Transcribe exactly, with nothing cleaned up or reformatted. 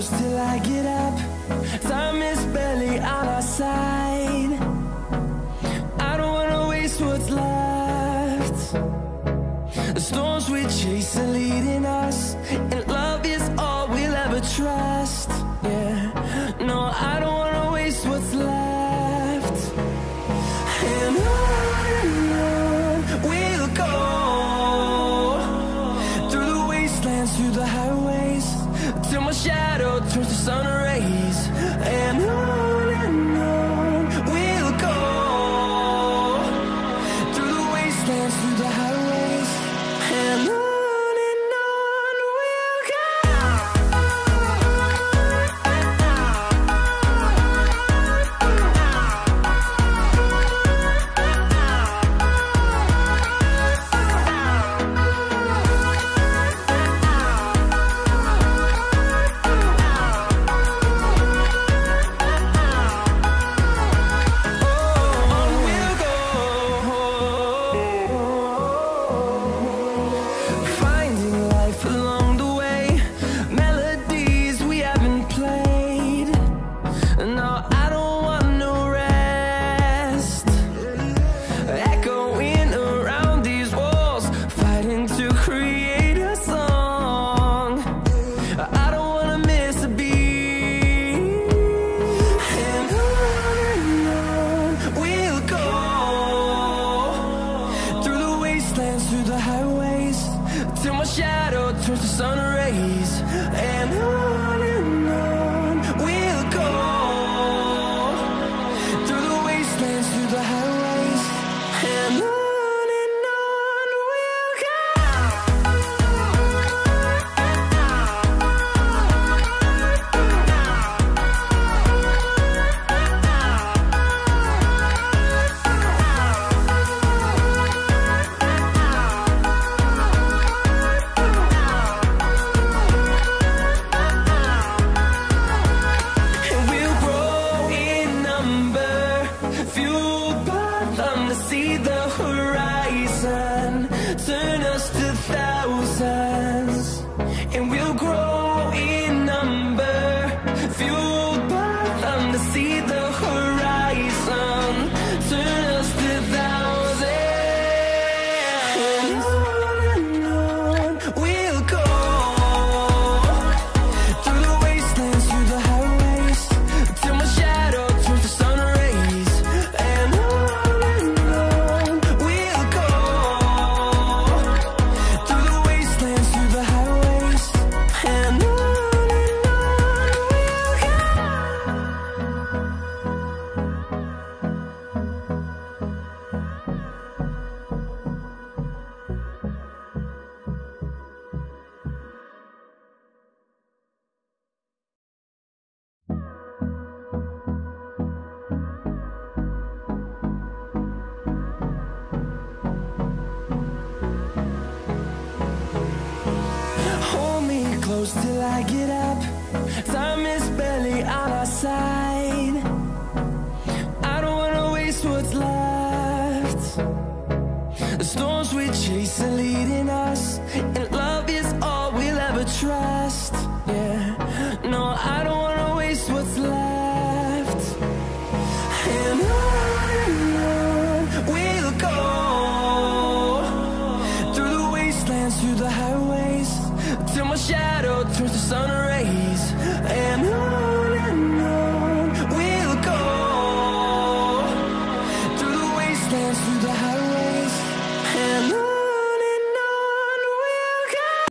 close till I get up. Time is barely on our side. I don't wanna waste what's left. The storms we chase are leading us, and love is all we'll ever trust. Yeah, no, I don't wanna waste what's left. And on and on we'll go, through the wastelands, through the highways, till my shadow turns to sun rays. And on and on we'll go, through the wastelands, through the highways, and on. Through the highways, till my shadow turns to sun rays. And on and on we'll go, through the wastelands, through the highways, and on. See the horizon turn us to thousands, and we'll grow in number, fueled by them. To see the horizon turn us to thousands, and on and on we'll go, through the wastelands, through the highways, till my shadow turns to sun rays. And on close till I get up. Time is barely on our side. I don't wanna waste what's left. The storms we chase are leading us, and love is all we'll ever trust. Yeah, no, I don't wanna waste what's left. And on and on we'll go, through the wastelands, through the highways, till my shadow turns to sun